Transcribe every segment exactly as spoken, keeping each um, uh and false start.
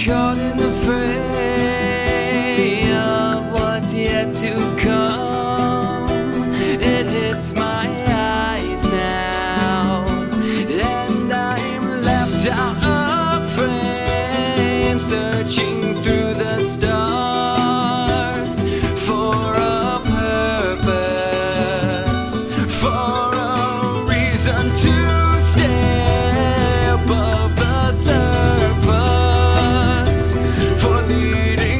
caught in the fray of what's yet to come. It hits my eyes now, and I'm left out of frame, searching through the stars for a purpose, for a reason to stay above the surface, for leading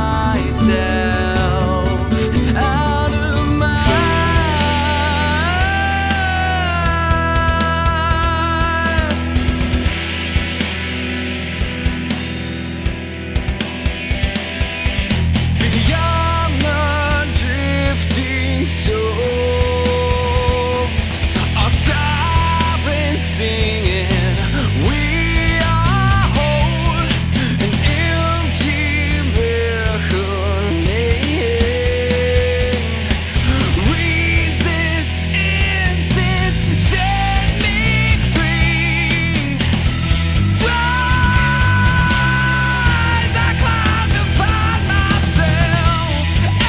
myself out of my beyond the drifting soul. Our sirens singing, we are whole, an empty reckoning. Resistance set me free. Rise, I climb to find myself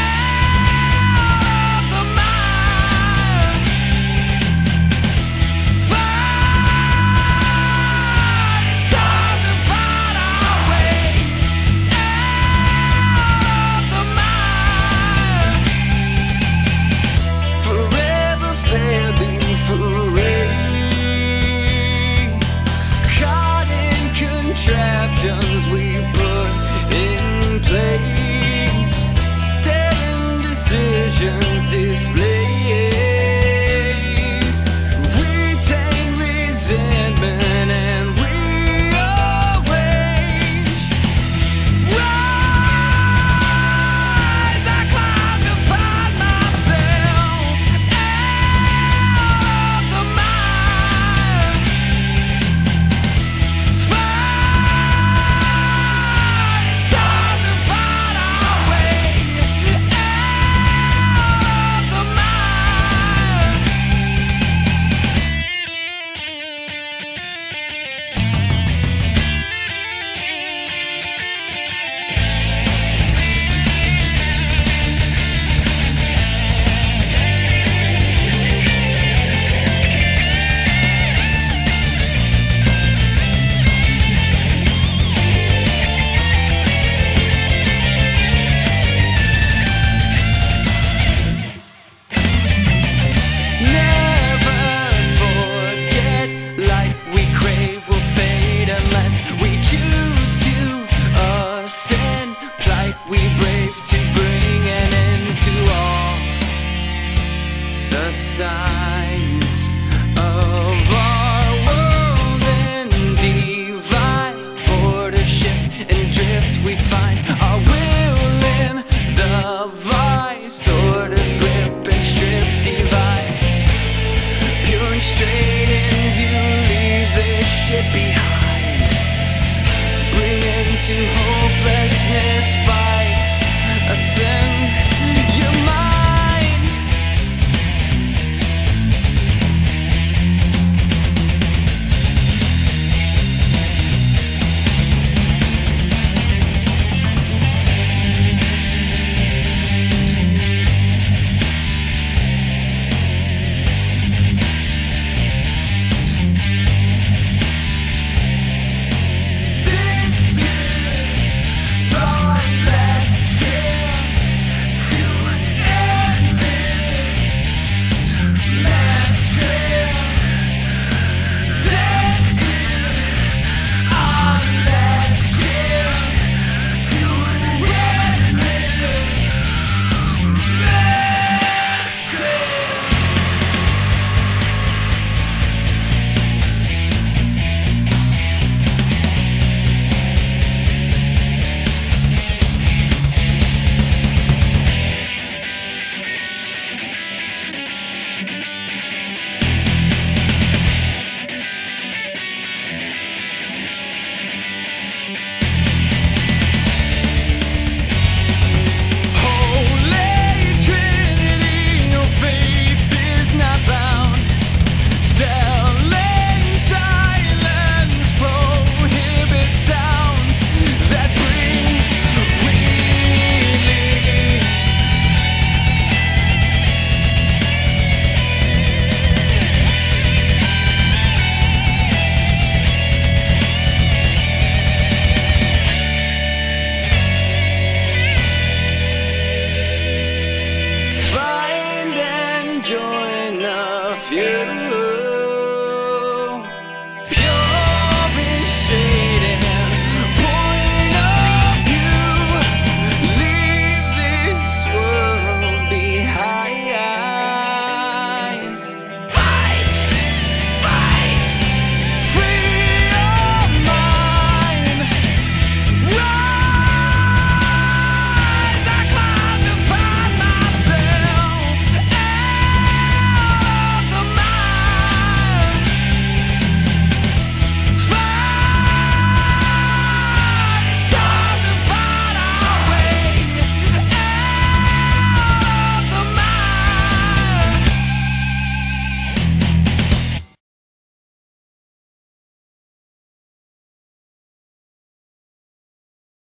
out of the mire. Fight, it's time to find our way out of the mire. Forever failing foray, caught in contraptions we put in place, dead end decisions display.